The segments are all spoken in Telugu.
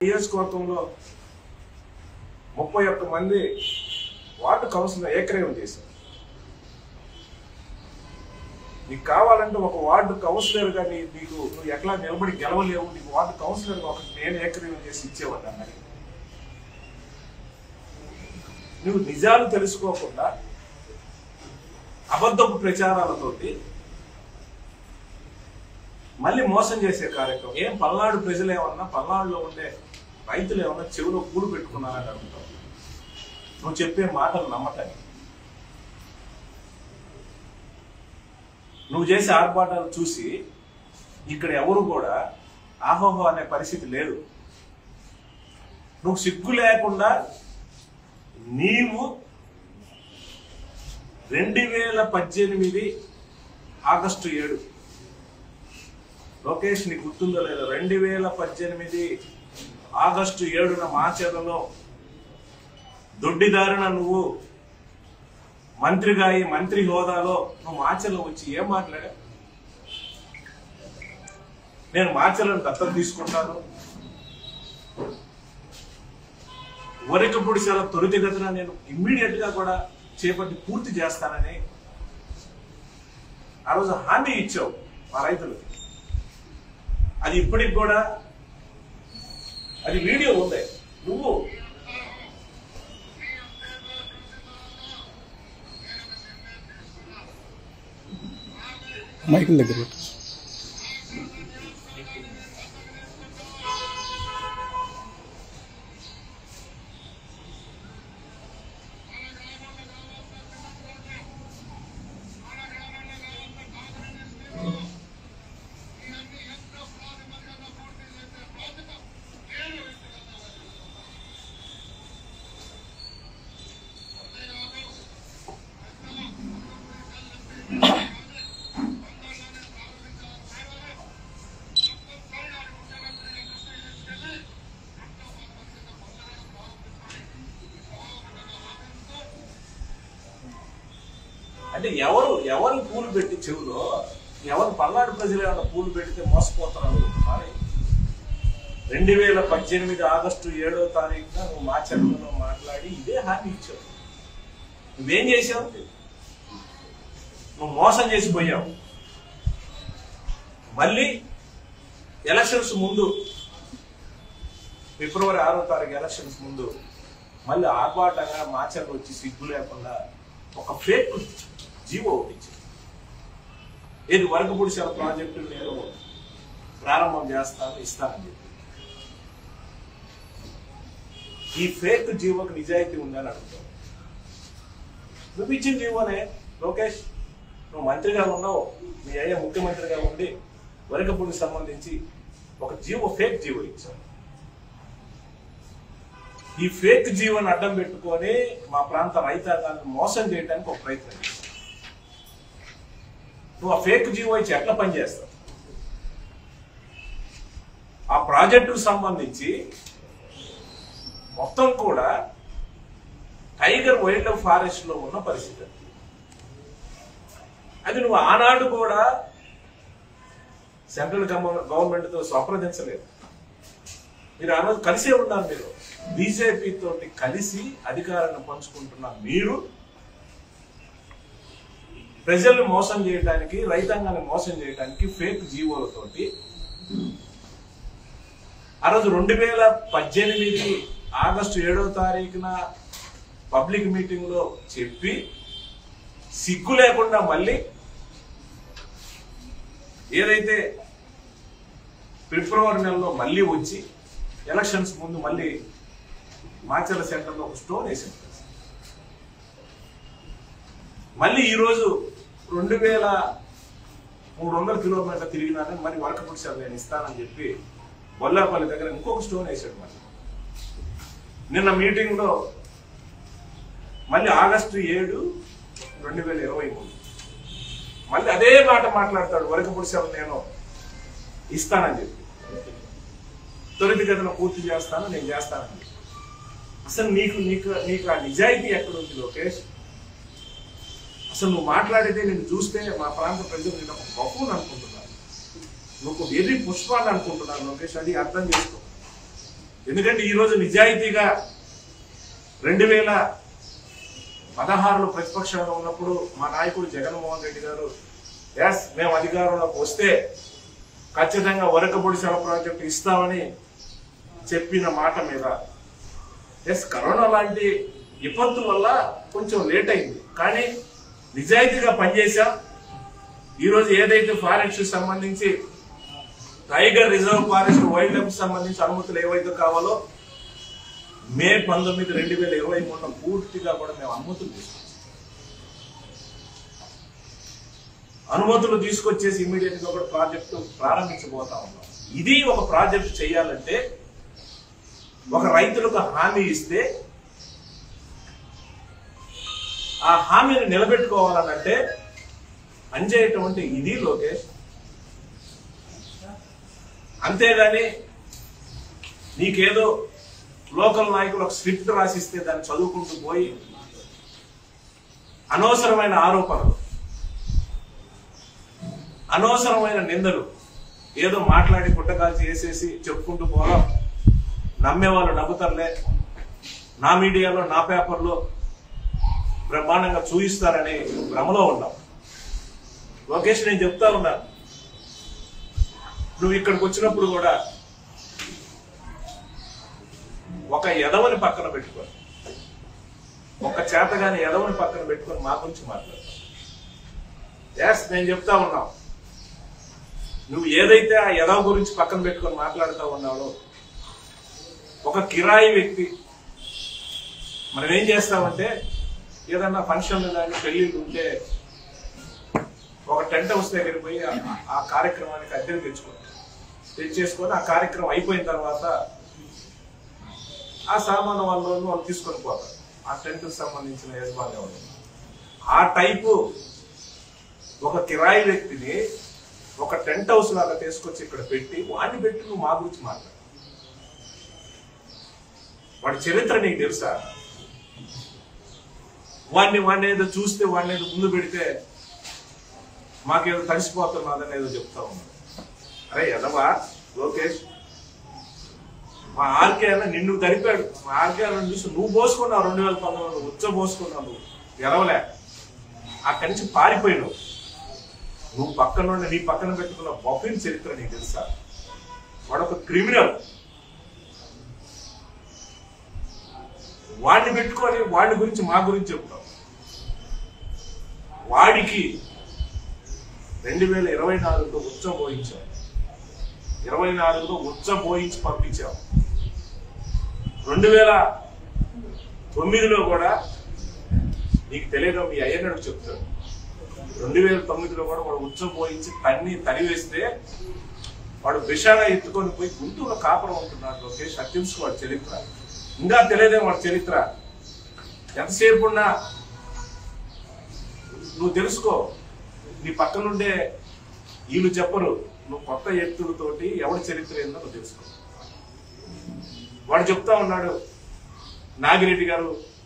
నియోజకవర్గంలో 31 మంది వార్డు కౌన్సిలర్ ఏకగ్రీవం చేశారు. నీకు కావాలంటే ఒక వార్డు కౌన్సిలర్గా నీకు నువ్వు ఎట్లా నిలబడి గెలవలేవు, నీకు వార్డు కౌన్సిలర్గా ఒక నేను ఏకగ్రీవం చేసి ఇచ్చేవాడిని అన్నది. నువ్వు నిజాలు తెలుసుకోకుండా అబద్ధపు ప్రచారాలతోటి మళ్ళీ మోసం చేసే కార్యక్రమం. ఏం పల్నాడు ప్రజలు ఏమన్నా, పల్నాడులో ఉండే రైతులు ఏమన్నా చెవిలో పూలు పెట్టుకున్నారని అడుగుతావు. నువ్వు చెప్పే మాటలు నమ్మటానికి, నువ్వు చేసే ఆర్భాటాలు చూసి ఇక్కడ ఎవరు కూడా ఆహోహో అనే పరిస్థితి లేదు. నువ్వు సిగ్గు లేకుండా నీవు 2018 ఆగస్టు 7 లోకేష్ నీకు గుర్తుందో లేదో, 2018 ఆగస్టు 7న మాచెర్లలో దొడ్డిదారిన నువ్వు మంత్రిగా ఈ మంత్రి హోదాలో నువ్వు మాచెర్ల వచ్చి ఏం మాట్లాడా? నేను మాచెర్లను దత్తత తీసుకుంటాను, వరికపొడిశాల త్వరితగతిన నేను ఇమ్మీడియట్ గా కూడా చేపట్టి పూర్తి చేస్తానని ఆ రోజు హామీ ఇచ్చావు మా రైతులకి. అది ఇప్పటికి కూడా అది వీడియో ఉంది. నువ్వు మైకిల్ దగ్గర అంటే ఎవరు పూలు పెట్టి చెవులో ఎవరు పల్నాడు ప్రజలు ఏమన్నా పూలు పెడితే మోసపోతారు అనుకుంటున్నారు. 2018 ఆగస్టు 7వ తారీఖున నువ్వు మాచెర్లలో మాట్లాడి ఇదే హామీ ఇచ్చావు. నువ్వేం చేసావు? నువ్వు మోసం చేసిపోయావు. మళ్ళీ ఎలక్షన్స్ ముందు ఫిబ్రవరి 6వ తారీఖు ఎలక్షన్స్ ముందు మళ్ళీ ఆర్భాటంగా మాచెర్ల వచ్చి సిగ్గు లేకుండా ఒక ఫేక్ జీవో ఇచ్చింది. ఏది వరకపొడిశాల ప్రాజెక్టు నేను ప్రారంభం చేస్తాను ఇస్తానని చెప్పి. ఈ ఫేక్ జీవోకి నిజాయితీ ఉందని అడుగుతావు. నువ్వు ఇచ్చిన జీవోనే లోకేష్, నువ్వు మంత్రిగా ఉన్నావు, మీ అయ్యా ముఖ్యమంత్రిగా ఉండి వరకపొడికి సంబంధించి ఒక ఫేక్ జీవో ఇచ్చావు. ఈ ఫేక్ జీవోని అడ్డం పెట్టుకొని మా ప్రాంత రైతాంగాన్ని మోసం చేయడానికి ఒక ప్రయత్నం చేస్తావు. నువ్వు ఆ ఫేక్ జీవో ఇచ్చి ఎట్లా పనిచేస్తావు? ఆ ప్రాజెక్టుకు సంబంధించి మొత్తం కూడా టైగర్ వైల్డ్ లైఫ్ ఫారెస్ట్ లో ఉన్న పరిస్థితి. అది నువ్వు ఆనాడు కూడా సెంట్రల్ గవర్నమెంట్ తో సంప్రదించలేదు. మీరు ఆ రోజు కలిసే ఉన్నారు. మీరు బీజేపీ తోటి కలిసి అధికారాన్ని పంచుకుంటున్న మీరు ప్రజల్ని మోసం చేయడానికి, రైతాంగాన్ని మోసం చేయడానికి ఫేక్ జీవోలతోటి ఆ రోజు 2018 ఆగస్టు 7వ తారీఖున పబ్లిక్ మీటింగ్ లో చెప్పి సిగ్గు లేకుండా మళ్ళీ ఏదైతే ఫిబ్రవరి నెలలో మళ్ళీ వచ్చి ఎలక్షన్స్ ముందు మళ్ళీ మాచెర్ల సెంటర్లో ఒక స్టోన్ వేసింది. మళ్ళీ ఈరోజు 2300 కిలోమీటర్లు తిరిగినానని మరి వరకపొడిశాల నేను ఇస్తానని చెప్పి బొల్లాపల్లి దగ్గర ఇంకొక స్టోన్ వేసాడు. నిన్న మీటింగ్ లో మళ్ళీ ఆగస్టు 7, 2023 మళ్ళీ అదే మాట మాట్లాడతాడు. వరకపొడిశాల నేను ఇస్తానని చెప్పి, త్వరితగతిన పూర్తి చేస్తాను, నేను చేస్తానని చెప్పి. అసలు నీకు ఆ నిజాయితీ ఎక్కడుంది లోకేష్? అసలు నువ్వు మాట్లాడితే నేను చూస్తే మా ప్రాంత ప్రజలు నేను ఒక బహుని అనుకుంటున్నాను, నువ్వు ఎర్రి పుష్పాన్ని అనుకుంటున్నాను లోకేష్. అది అర్థం చేసుకో. ఎందుకంటే ఈరోజు నిజాయితీగా 2016లో ప్రతిపక్షంలో ఉన్నప్పుడు మా నాయకుడు జగన్మోహన్ రెడ్డి గారు ఎస్ మేము అధికారంలోకి వస్తే ఖచ్చితంగా వరకబొడిశాల ప్రాజెక్టు ఇస్తామని చెప్పిన మాట మీద ఎస్ కరోనా లాంటి విపత్తు వల్ల కొంచెం లేట్ అయింది, కానీ నిజాయితీగా పనిచేశాం. ఈరోజు ఏదైతే ఫారెస్ట్ సంబంధించి tiger reserve forest wild life సంబంధించి అనుమతులు ఏవైతే కావాలో మే 19, 2023 పూర్తిగా కూడా మేము అనుమతులు తీసుకొచ్చేసి ఇమీడియట్ గా కూడా ప్రాజెక్టు ప్రారంభించబోతా ఉన్నాం. ఇది ఒక ప్రాజెక్టు చేయాలంటే ఒక రైతులకు హామీ ఇస్తే ఆ హామీని నిలబెట్టుకోవాలనంటే పనిచేయటువంటి ఇది లోకేష్. అంతేగాని నీకేదో లోకల్ నాయకులు ఒక స్క్రిప్ట్ రాసిస్తే దాన్ని చదువుకుంటూ పోయి అనవసరమైన ఆరోపణలు, అనవసరమైన నిందలు ఏదో మాట్లాడి పుట్టకాల్చి వేసేసి చెప్పుకుంటూ పోవడం, నమ్మేవాళ్ళు నమ్ముతారులే, నా మీడియాలో నా పేపర్లో బ్రహ్మాండంగా చూయిస్తారని భ్రమలో ఉన్నాం. లోకేష్ నేను చెప్తా ఉన్నా, నువ్వు ఇక్కడికి వచ్చినప్పుడు కూడా ఒక ఎదవని పక్కన పెట్టుకొని, ఒక చేతగాని ఎదవని పక్కన పెట్టుకొని మా గురించి మాట్లాడతావు. ఎస్ నేను చెప్తా ఉన్నావు, నువ్వు ఏదైతే ఆ ఎదవ గురించి పక్కన పెట్టుకొని మాట్లాడుతూ ఉన్నావో ఒక కిరాయి వ్యక్తి. మనం ఏం చేస్తామంటే ఏదన్నా ఫంక్షన్లు కానీ పెళ్లిళ్ళు ఉంటే ఒక టెంట్ హౌస్ దగ్గరికి పోయి ఆ కార్యక్రమానికి అద్దెకు తెచ్చేసుకొని ఆ కార్యక్రమం అయిపోయిన తర్వాత ఆ సామాను వాళ్ళు తీసుకొని పోతారు, ఆ టెంట్ కు సంబంధించిన యజమాని వాళ్ళు. ఆ టైపు ఒక కిరాయి వ్యక్తిని ఒక టెంట్ హౌస్ లాగా తీసుకొచ్చి ఇక్కడ పెట్టి వాడిని పెట్టి నువ్వు మా గురించి మాట్లాడు. వాడి చరిత్ర నీకు తెలుసా? వాడిని ఏదో చూస్తే వాడిని ఏదో ముందు పెడితే మాకేదో తడిసిపోతున్నదని ఏదో చెప్తా ఉన్నాడు. అరే ఎదవా లోకేష్, మా ఆర్కే అన్న నిన్ను తడిపాడు. మా ఆర్కే అన్న చూసి నువ్వు పోసుకున్నావు 2019 ఉచ్చ పోసుకున్నావు, నువ్వు ఎరవలే, అక్కడి నుంచి పారిపోయినావు. నువ్వు పక్కన నీ పక్కన పెట్టుకున్న బఫిన్ చరిత్ర నీకు తెలుసా? వాడు ఒక క్రిమినల్. వాడిని పెట్టుకొని వాడి గురించి మా గురించి చెప్తావు. వాడికి 2024లో ఉచ్చం పోయించావు, 24లో ఉచ్చం పోయించి పంపించావు. 2009లో కూడా నీకు తెలియదు, మీ అయ్యన్నాడు చెప్తాడు. 2009లో కూడా వాడు ఉచ్చం పోయించి తరివేస్తే వాడు విషాగా ఎత్తుకొని పోయి గుంటూరులో కాపురం ఉంటున్నాడు. లోకేష్ తెలుసు వాడి చరిత్ర, ఇంకా తెలియదే వాడి చరిత్ర. ఎంతసేపు ఉన్నా నువ్వు తెలుసుకో, నీ పక్కనుండే వీళ్ళు చెప్పరు, నువ్వు కొత్త ఎత్తులతోటి ఎవరి చరిత్ర ఏందో నువ్వు తెలుసుకో. వాడు చెప్తా ఉన్నాడు నాగిరెడ్డి గారు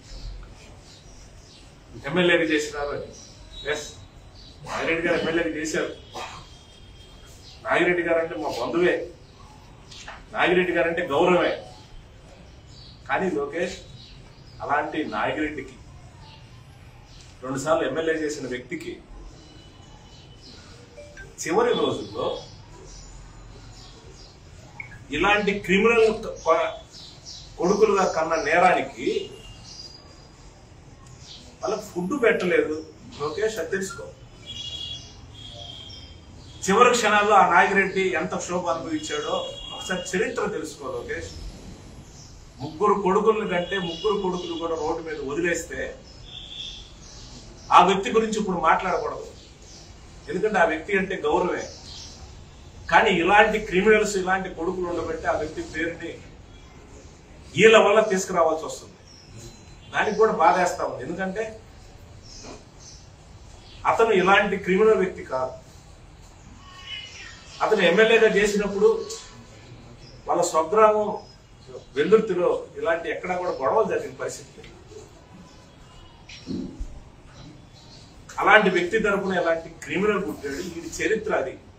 ఎమ్మెల్యేగా చేసినారు అని. ఎస్ నాగిరెడ్డి గారు ఎమ్మెల్యేగా చేశారు. నాగిరెడ్డి గారు అంటే మా బంధువే, నాగిరెడ్డి గారు అంటే గౌరవమే. కానీ లోకేష్ అలాంటి నాగిరెడ్డికి 2 సార్లు ఎమ్మెల్యే చేసిన వ్యక్తికి చివరి రోజుల్లో ఇలాంటి క్రిమినల్ కొడుకులుగా కన్న నేరానికి వాళ్ళకి ఫుడ్ పెట్టలేదు లోకేష్, అది తెలుసుకో. చివరి క్షణాల్లో ఆ నాగిరెడ్డి ఎంత క్షోభ అనుభవించాడో ఒకసారి చరిత్ర తెలుసుకో లోకేష్. 3 కొడుకుల కంటే 3 కొడుకులు కూడా రోడ్డు మీద వదిలేస్తే ఆ వ్యక్తి గురించి ఇప్పుడు మాట్లాడకూడదు, ఎందుకంటే ఆ వ్యక్తి అంటే గౌరవమే. కానీ ఇలాంటి క్రిమినల్స్, ఇలాంటి కొడుకులు ఉండబట్టి ఆ వ్యక్తి పేరుని వీళ్ళ వల్ల తీసుకురావాల్సి వస్తుంది. దానికి కూడా బాధేస్తా ఉంది, ఎందుకంటే అతను ఇలాంటి క్రిమినల్ వ్యక్తి కాదు. అతను ఎమ్మెల్యేగా చేసినప్పుడు వాళ్ళ స్వగ్రామం వెల్లుర్తిలో ఇలాంటి ఎక్కడా కూడా గొడవలు జరిగిన పరిస్థితి. అలాంటి వ్యక్తి తరపున ఇలాంటి క్రిమినల్ పుట్టాడు. ఇది చరిత్ర. అది